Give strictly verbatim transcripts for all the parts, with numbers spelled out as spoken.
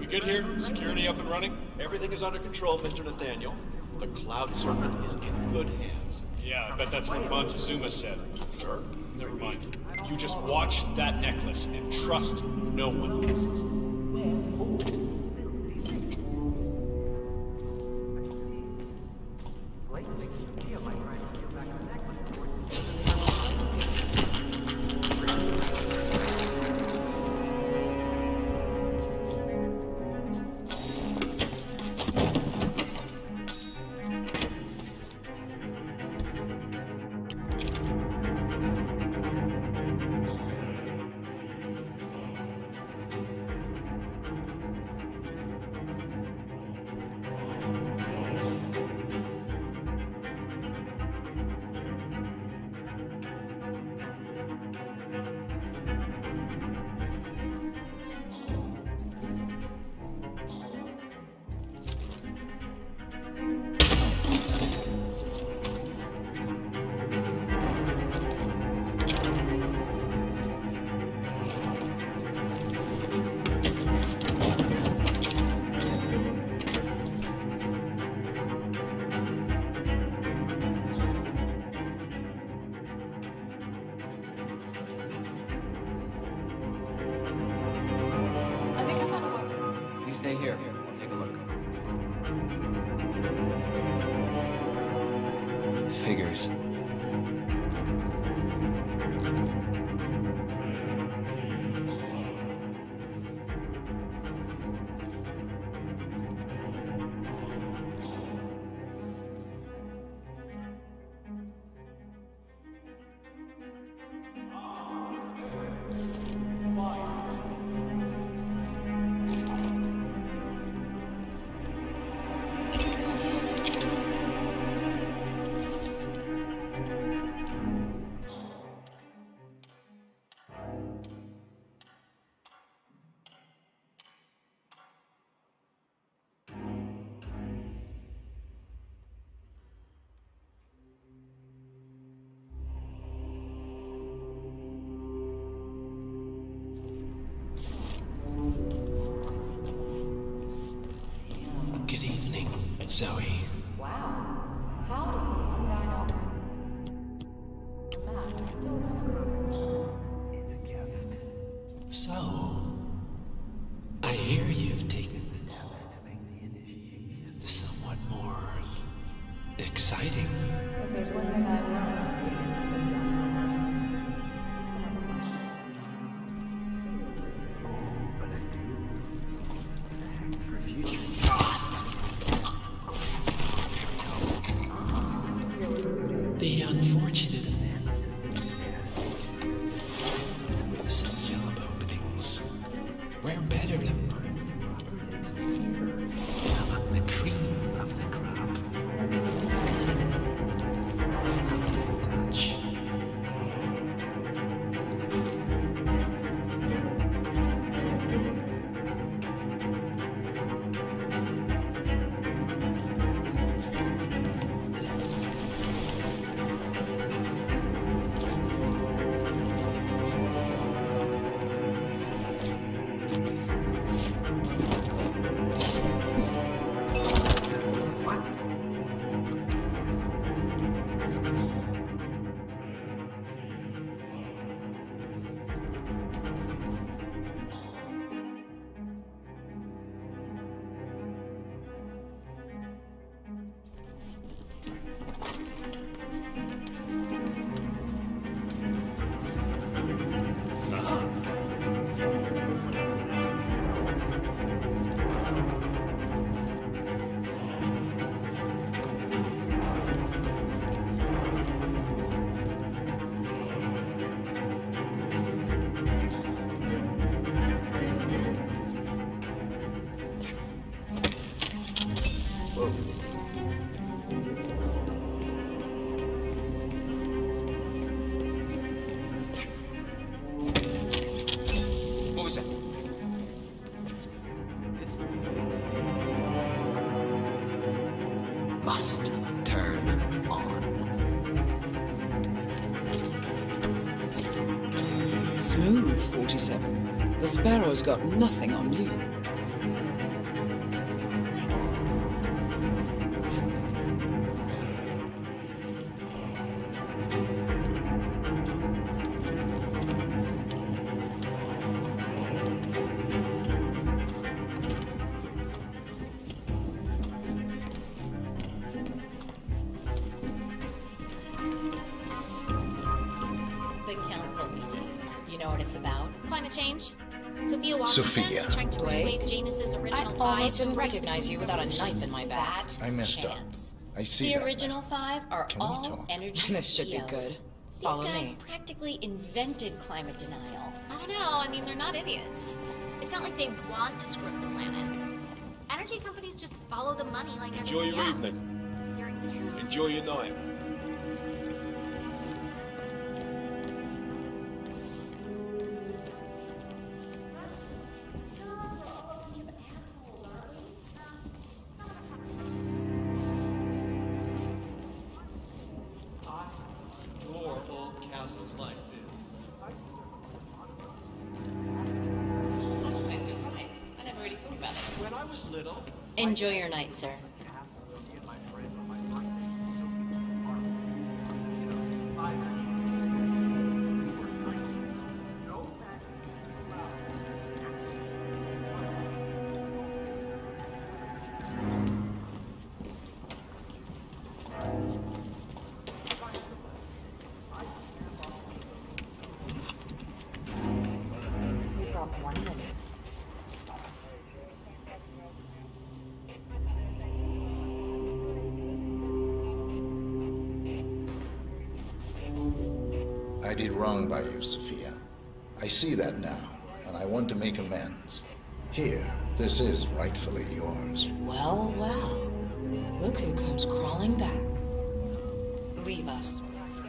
good here? Security up and running? Everything is under control, Mister Nathaniel. The Cloud Serpent is in good hands. Yeah, I bet that's what Montezuma said. Sir? Never mind. You just watch that necklace and trust no one. Stay here. I'll take a look. Figures. Good evening, Zoe. Wow. How does the one guy know? The mask still doesn't. It's a gift. So, I hear you've taken Steps to make the initiation. somewhat more exciting. If there's one thing I've learned, But I do. For future. The unfortunate events with some job openings. We're better than the cream of the crop. Touch. What was that? This must turn on. Smooth, forty-seven. The Sparrow's got nothing on you. know what it's about. Climate change. Sophia Washington Sophia. is trying to Blake? persuade Janus's I original five almost to didn't embrace recognize the you without a revolution. knife in my back. That I messed up. chance. I see The that original now. five are Can we all talk? energy This should be C E Os. good. These Follow guys me. practically invented climate denial. I don't know. I mean, they're not idiots. It's not like they want to screw up the planet. Energy companies just follow the money like Enjoy everybody your else. evening. Steering the truth. Enjoy your night. I adore old castles like this. I suppose you're right. I never really thought about it. When I was little, Enjoy your night, sir. I did wrong by you, Sophia. I see that now, and I want to make amends. Here, this is rightfully yours. Well, well. Look who comes crawling back. Leave us.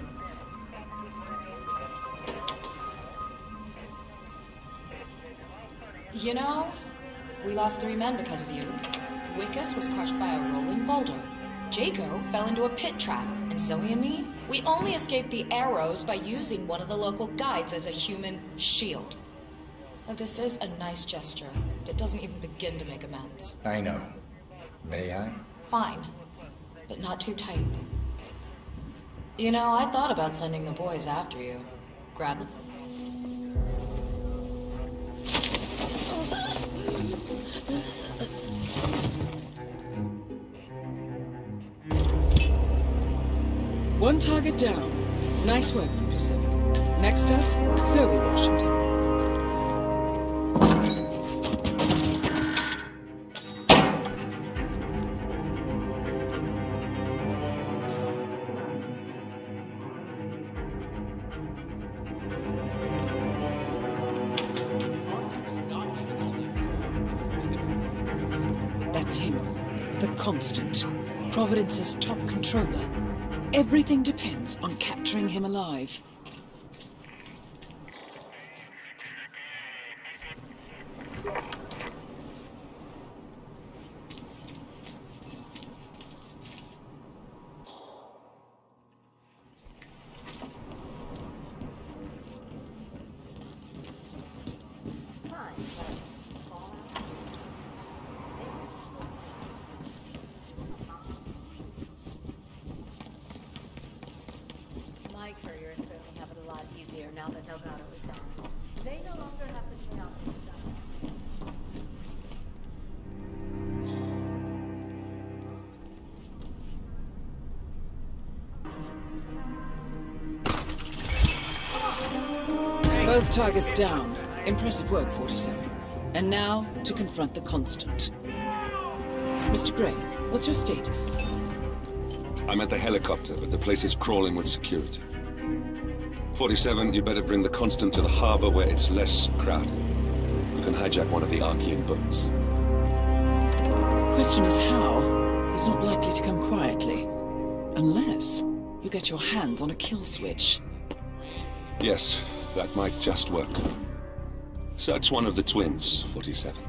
You know, we lost three men because of you. Wickus was crushed by a rolling boulder. Jaco fell into a pit trap, and Zoe and me, we only escaped the arrows by using one of the local guides as a human shield. Now, this is a nice gesture, but it doesn't even begin to make amends. I know. May I? Fine, but not too tight. You know, I thought about sending the boys after you. Grab them. One target down. Nice work, forty-seven. Next up, Zoe Washington. That's him. The Constant. Providence's top controller. Everything depends on capturing him alive. My couriers certainly have it a lot easier now that Delgado is gone. They no longer have to clean out the stuff. Both targets down. Impressive work, forty-seven. And now, to confront the Constant. Mister Gray, what's your status? I'm at the helicopter, but the place is crawling with security. forty-seven, you better bring the Constant to the harbor where it's less crowded. You can hijack one of the Archean boats. Question is how? He's not likely to come quietly. Unless you get your hands on a kill switch. Yes, that might just work. Search one of the twins, forty-seven.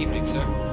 evening, sir.